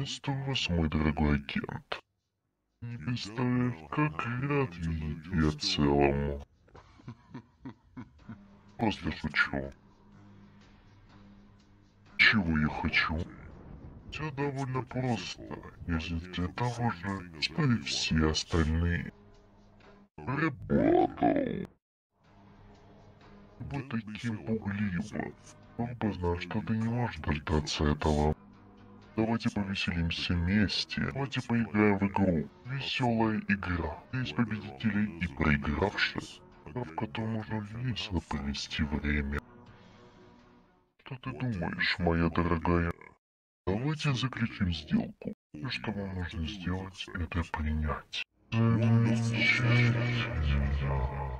Приветствую вас, мой дорогой агент. Не представляешь, как рад видеть я целому. Просто шучу. Чего я хочу? Все довольно просто, если для того же, что и все остальные. Работал. Вы таким пугливым. Оба знают, что ты не можешь дождаться этого. Давайте повеселимся вместе. Давайте поиграем в игру. Веселая игра. Есть победители и проигравшие. Игра, в которой можно весело провести время. Что ты думаешь, моя дорогая? Давайте заключим сделку. Все, что вам нужно сделать, это принять. Замечательно.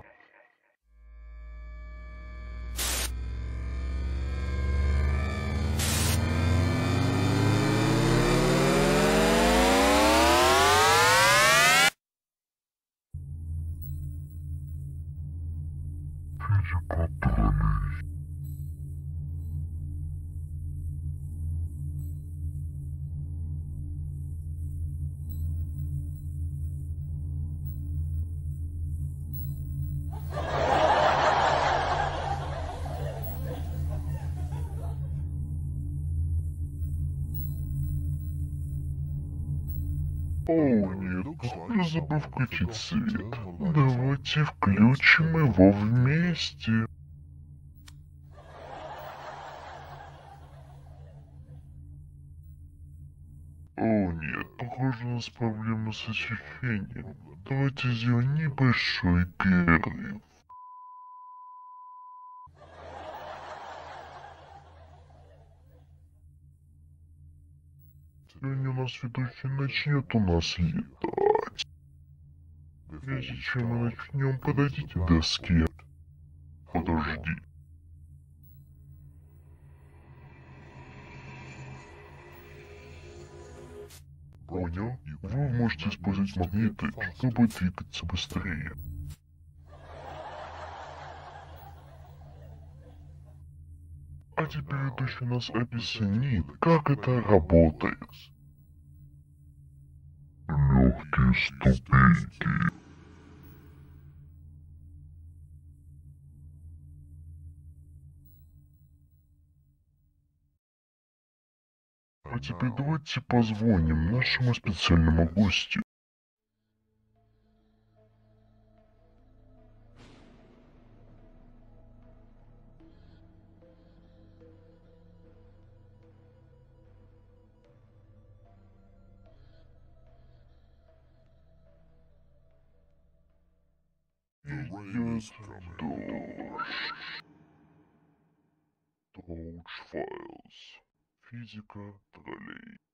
Перепутали. О, нет, я забыл включить свет. Давайте включим его вместе. О, нет, похоже, у нас проблема с освещением. Давайте сделаем небольшой перерыв. Сегодня у нас ведущий начнет у нас летать. Прежде чем мы начнем, подойдите к доске. Подожди. Понял? Вы можете использовать магниты, чтобы двигаться быстрее. А теперь ведущий нас объяснит, как это работает. Легкие ступеньки. А теперь давайте позвоним нашему специальному гостю. Идет дождь. Files. Физика троллей.